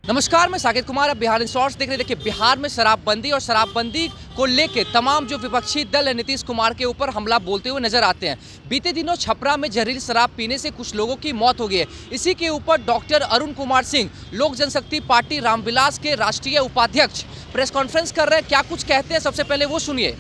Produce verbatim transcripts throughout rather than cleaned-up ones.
नमस्कार, मैं साकेत कुमार। अब बिहार इंस्टॉर्स देख रहे हैं। देखिए, बिहार में शराबबंदी और शराबबंदी को लेके तमाम जो विपक्षी दल है नीतीश कुमार के ऊपर हमला बोलते हुए नजर आते हैं। बीते दिनों छपरा में जहरीली शराब पीने से कुछ लोगों की मौत हो गई है। इसी के ऊपर डॉक्टर अरुण कुमार सिंह, लोक जनशक्ति पार्टी रामविलास के राष्ट्रीय उपाध्यक्ष, प्रेस कॉन्फ्रेंस कर रहे हैं। क्या कुछ कहते हैं, सबसे पहले वो सुनिए।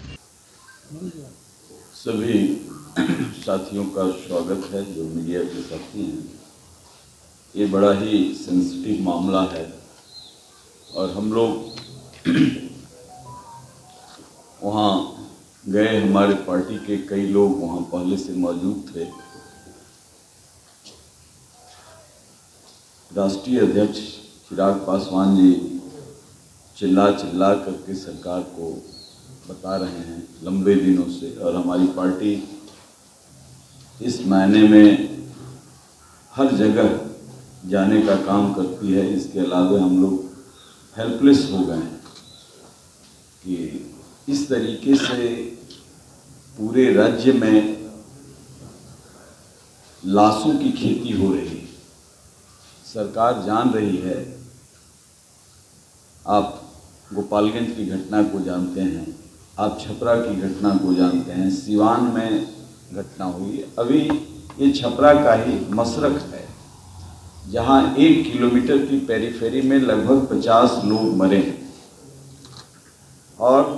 सभी साथियों का स्वागत है जो मीडिया के साथी हैं। ये बड़ा ही सेंसिटिव मामला है और हम लोग वहाँ गए, हमारे पार्टी के कई लोग वहाँ पहले से मौजूद थे। राष्ट्रीय अध्यक्ष चिराग पासवान जी चिल्ला चिल्ला करके सरकार को बता रहे हैं लंबे दिनों से, और हमारी पार्टी इस मायने में हर जगह जाने का काम करती है। इसके अलावा हम लोग हेल्पलेस हो गए हैं कि इस तरीके से पूरे राज्य में लाशों की खेती हो रही है। सरकार जान रही है। आप गोपालगंज की घटना को जानते हैं, आप छपरा की घटना को जानते हैं, सिवान में घटना हुई। अभी ये छपरा का ही मसरख है जहाँ एक किलोमीटर की पेरीफेरी में लगभग पचास लोग मरे हैं। और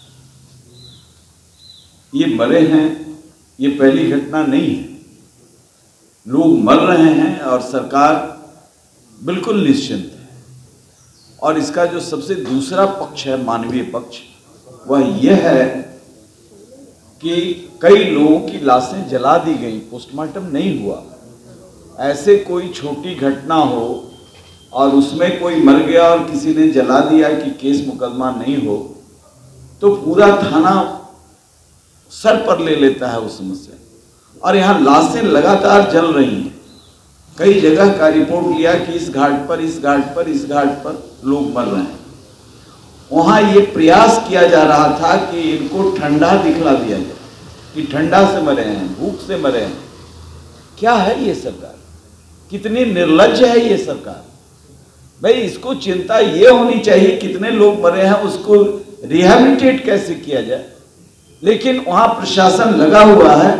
ये मरे हैं, ये पहली घटना नहीं है। लोग मर रहे हैं और सरकार बिल्कुल निश्चिंत है। और इसका जो सबसे दूसरा पक्ष है, मानवीय पक्ष, वह यह है कि कई लोगों की लाशें जला दी गई, पोस्टमार्टम नहीं हुआ। ऐसे कोई छोटी घटना हो और उसमें कोई मर गया और किसी ने जला दिया कि केस मुकदमा नहीं हो, तो पूरा थाना सर पर ले लेता है उस समस्या। और यहाँ लाशें लगातार जल रही हैं। कई जगह का रिपोर्ट लिया कि इस घाट पर इस घाट पर इस घाट पर लोग मर रहे हैं। वहाँ ये प्रयास किया जा रहा था कि इनको ठंडा दिखला दिया जाए कि ठंडा से मरे हैं, भूख से मरे हैं। क्या है ये सरकार? कितनी निर्लज्ज है ये सरकार। भाई, इसको चिंता ये होनी चाहिए कितने लोग मरे हैं, उसको रिहैबिलिटेट कैसे किया जाए। लेकिन वहां प्रशासन लगा हुआ है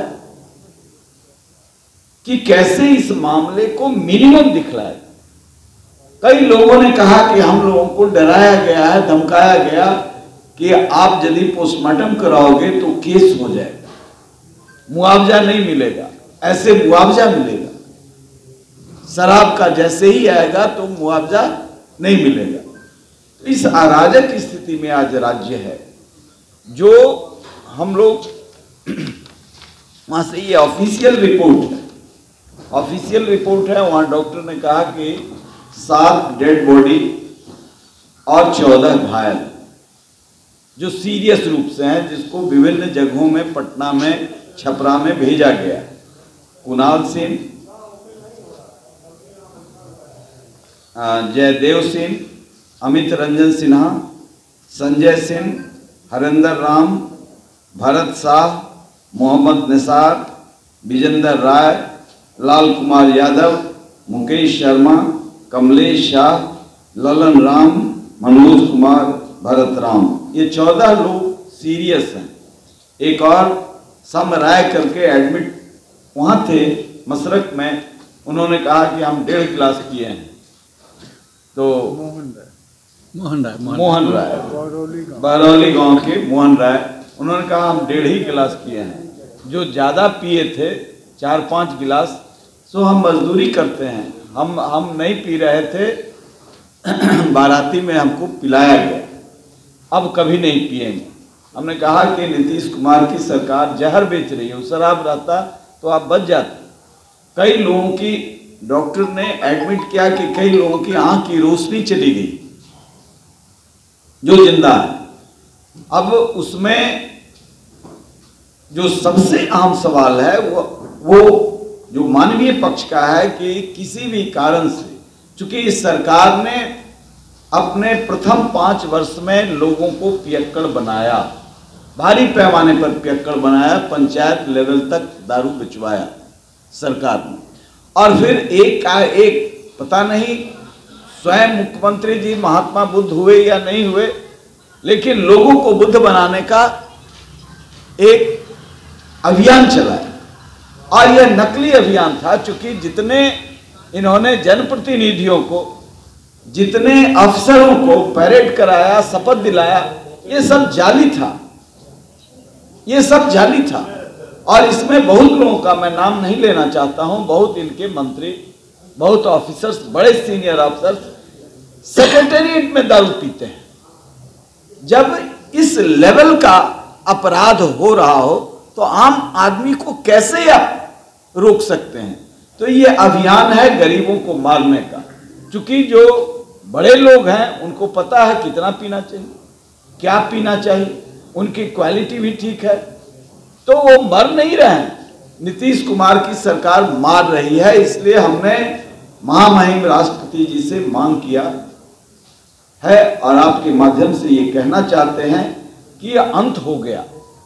कि कैसे इस मामले को मिनिमम दिखलाए। कई लोगों ने कहा कि हम लोगों को डराया गया है, धमकाया गया कि आप यदि पोस्टमार्टम कराओगे तो केस हो जाएगा, मुआवजा नहीं मिलेगा। ऐसे मुआवजा मिलेगा, शराब का जैसे ही आएगा तो मुआवजा नहीं मिलेगा। तो इस अराजक स्थिति में आज राज्य है। जो हम लोग वहां से, ये ऑफिशियल रिपोर्ट है, ऑफिशियल रिपोर्ट है। वहां डॉक्टर ने कहा कि सात डेड बॉडी और चौदह घायल जो सीरियस रूप से हैं, जिसको विभिन्न जगहों में, पटना में, छपरा में भेजा गया। कुणाल सिंह, जयदेव सिंह, अमित रंजन सिन्हा, संजय सिंह, हरेंद्र राम, भरत शाह, मोहम्मद निसार, विजेंद्र राय, लाल कुमार यादव, मुकेश शर्मा, कमलेश शाह, ललन राम, मनोज कुमार, भरत राम। ये चौदह लोग सीरियस हैं। एक और सम राय करके एडमिट वहाँ थे मसरख में। उन्होंने कहा कि हम डेढ़ क्लास किए हैं। तो मोहन राय मोहन राय मोहन राय बरौली गांव के मोहन राय, उन्होंने कहा हम डेढ़ ही गिलास किए हैं। जो ज़्यादा पिए थे, चार पांच गिलास, सो हम मजदूरी करते हैं, हम हम नहीं पी रहे थे। बाराती में हमको पिलाया गया, अब कभी नहीं पिएंगे। हमने कहा कि नीतीश कुमार की सरकार जहर बेच रही है, शराब रहता तो आप बच जाते। कई लोगों की, डॉक्टर ने एडमिट किया कि कई लोगों की आंख की रोशनी चली गई जो जिंदा है। अब उसमें जो सबसे अहम सवाल है वो वो जो मानवीय पक्ष का है कि किसी भी कारण से, चूंकि इस सरकार ने अपने प्रथम पांच वर्ष में लोगों को पियक्कड़ बनाया, भारी पैमाने पर पियक्कड़ बनाया, पंचायत लेवल तक दारू बिचवाया सरकार ने। और फिर एक का एक पता नहीं स्वयं मुख्यमंत्री जी महात्मा बुद्ध हुए या नहीं हुए, लेकिन लोगों को बुद्ध बनाने का एक अभियान चलाया। और यह नकली अभियान था, क्योंकि जितने इन्होंने जनप्रतिनिधियों को, जितने अफसरों को पैरेड कराया, शपथ दिलाया, ये सब जाली था, ये सब जाली था। और इसमें बहुत लोगों का मैं नाम नहीं लेना चाहता हूं, बहुत इनके मंत्री, बहुत ऑफिसर्स, बड़े सीनियर ऑफिसर्स सेक्रेटेरिएट में दारू पीते हैं। जब इस लेवल का अपराध हो रहा हो तो आम आदमी को कैसे आप रोक सकते हैं? तो ये अभियान है गरीबों को मारने का। क्योंकि जो बड़े लोग हैं उनको पता है कितना पीना चाहिए, क्या पीना चाहिए, उनकी क्वालिटी भी ठीक है, तो वो मर नहीं रहे हैं। नीतीश कुमार की सरकार मार रही है। इसलिए हमने महामहिम राष्ट्रपति जी से मांग किया है और आपके माध्यम से ये कहना चाहते हैं कि यह अंत हो गया।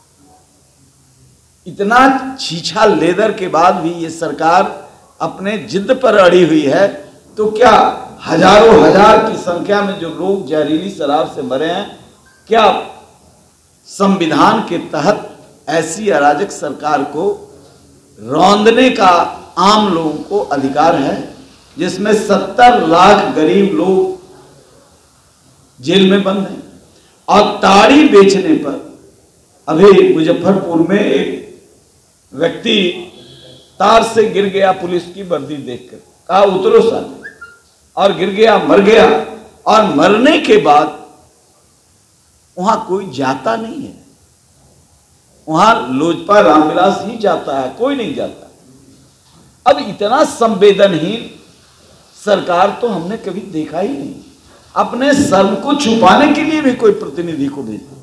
इतना छीछा लेदर के बाद भी ये सरकार अपने जिद पर अड़ी हुई है। तो क्या हजारों हजार की संख्या में जो लोग जहरीली शराब से मरे हैं, क्या संविधान के तहत ऐसी अराजक सरकार को रौंदने का आम लोगों को अधिकार है, जिसमें सत्तर लाख गरीब लोग जेल में बंद हैं? और ताड़ी बेचने पर अभी मुजफ्फरपुर में एक व्यक्ति तार से गिर गया, पुलिस की वर्दी देखकर कहा उतरो साथ, और गिर गया, मर गया। और मरने के बाद वहां कोई जाता नहीं है, वहां लोजपा रामविलास ही जाता है, कोई नहीं जाता। अब इतना संवेदनहीन सरकार तो हमने कभी देखा ही नहीं। अपने शर्म को छुपाने के लिए भी कोई प्रतिनिधि को भेजता,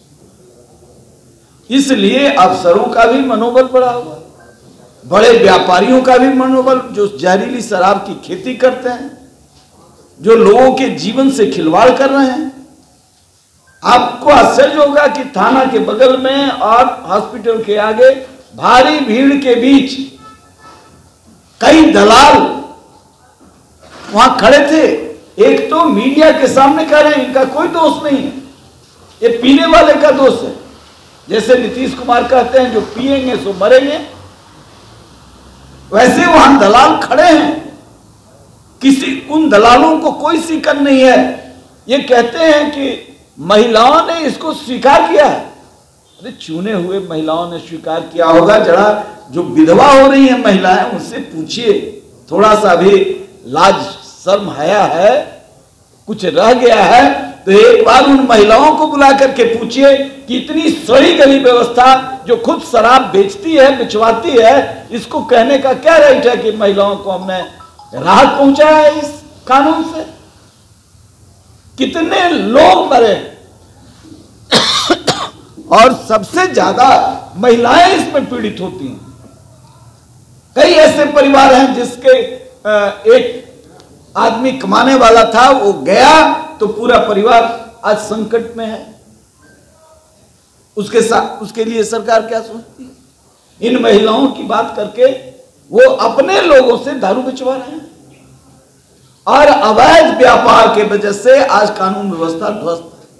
इसलिए अफसरों का भी मनोबल बढ़ा हुआ, बड़े व्यापारियों का भी मनोबल, जो जहरीली शराब की खेती करते हैं, जो लोगों के जीवन से खिलवाड़ कर रहे हैं। आपको आश्चर्य होगा कि थाना के बगल में और हॉस्पिटल के आगे भारी भीड़ के बीच कई दलाल वहां खड़े थे। एक तो मीडिया के सामने कह रहे हैं इनका कोई दोष नहीं है, ये पीने वाले का दोष है। जैसे नीतीश कुमार कहते हैं जो पिएंगे सो मरेंगे, वैसे वहां दलाल खड़े हैं। किसी उन दलालों को कोई शिकन नहीं है। ये कहते हैं कि महिलाओं ने इसको स्वीकार किया है। अरे चुने हुए महिलाओं ने स्वीकार किया होगा। जरा जो विधवा हो रही है महिलाएं, उनसे पूछिए, थोड़ा सा भी लाज शर्म हया है, कुछ रह गया है तो एक बार उन महिलाओं को बुला करके पूछिए कि इतनी सड़ी गली व्यवस्था, जो खुद शराब बेचती है, बिचवाती है, इसको कहने का क्या राइट है कि महिलाओं को हमने राहत पहुंचाया है इस कानून से? कितने लोग मरे और सबसे ज्यादा महिलाएं इसमें पीड़ित होती हैं। कई ऐसे परिवार हैं जिसके एक आदमी कमाने वाला था, वो गया तो पूरा परिवार आज संकट में है। उसके साथ उसके लिए सरकार क्या सोचती है? इन महिलाओं की बात करके वो अपने लोगों से दारू बिचवा रहे हैं और अवैध व्यापार के वजह से आज कानून व्यवस्था ध्वस्त है।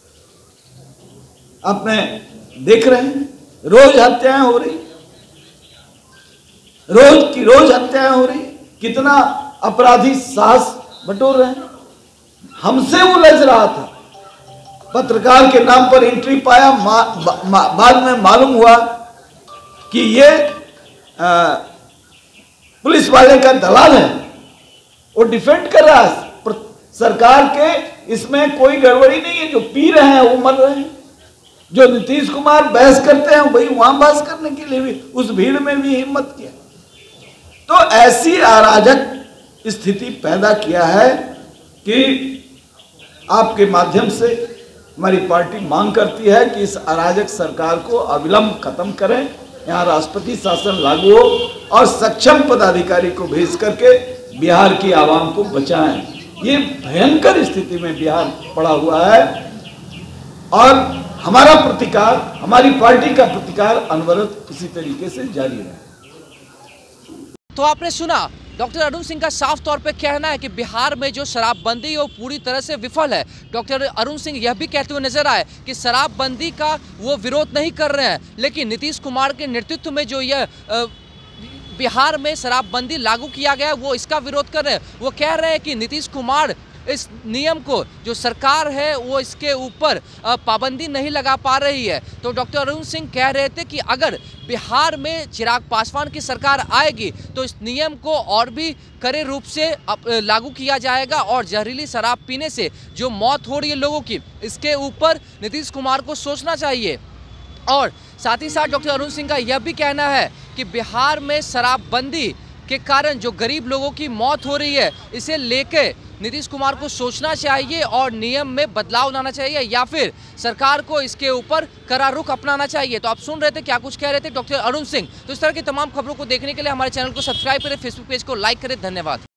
आपने देख रहे हैं रोज हत्याएं हो रही, रोज की रोज हत्याएं हो रही। कितना अपराधी साहस बटोर रहे हैं। हमसे उलझ रहा था, पत्रकार के नाम पर एंट्री पाया, बाद में मालूम हुआ कि ये आ, पुलिस वाले का दलाल है, वो डिफेंड कर रहा है सरकार के। इसमें कोई गड़बड़ी नहीं है, जो पी रहे हैं वो मर रहे हैं। जो नीतीश कुमार बहस करते हैं वही वहां बहस करने के लिए भी उस भीड़ में भी हिम्मत किया। तो ऐसी अराजक स्थिति पैदा किया है कि आपके माध्यम से हमारी पार्टी मांग करती है कि इस अराजक सरकार को अविलंब खत्म करें, यहाँ राष्ट्रपति शासन लागू हो और सक्षम पदाधिकारी को भेज करके बिहार की आवाम को बचाएं। ये भयंकर स्थिति में बिहार पड़ा हुआ है और हमारा प्रतिकार, हमारी पार्टी का प्रतिकार अनवरत इसी तरीके से जारी रहे। तो आपने सुना डॉक्टर अरुण सिंह का साफ तौर पे कहना है कि बिहार में जो शराबबंदी है वो पूरी तरह से विफल है। डॉक्टर अरुण सिंह यह भी कहते हुए नजर आए कि शराबबंदी का वो विरोध नहीं कर रहे हैं, लेकिन नीतीश कुमार के नेतृत्व में जो यह बिहार में शराबबंदी लागू किया गया वो इसका विरोध कर रहे हैं। वो कह रहे हैं कि नीतीश कुमार इस नियम को जो सरकार है वो इसके ऊपर पाबंदी नहीं लगा पा रही है। तो डॉक्टर अरुण सिंह कह रहे थे कि अगर बिहार में चिराग पासवान की सरकार आएगी तो इस नियम को और भी कड़े रूप से लागू किया जाएगा और जहरीली शराब पीने से जो मौत हो रही है लोगों की, इसके ऊपर नीतीश कुमार को सोचना चाहिए। और साथ ही साथ डॉक्टर अरुण सिंह का यह भी कहना है कि बिहार में शराबबंदी के कारण जो गरीब लोगों की मौत हो रही है, इसे लेके नीतीश कुमार को सोचना चाहिए और नियम में बदलाव लाना चाहिए या फिर सरकार को इसके ऊपर कड़ा रुख अपनाना चाहिए। तो आप सुन रहे थे क्या कुछ कह रहे थे डॉक्टर अरुण सिंह। तो इस तरह की तमाम खबरों को देखने के लिए हमारे चैनल को सब्सक्राइब करें, फेसबुक पेज को लाइक करें। धन्यवाद।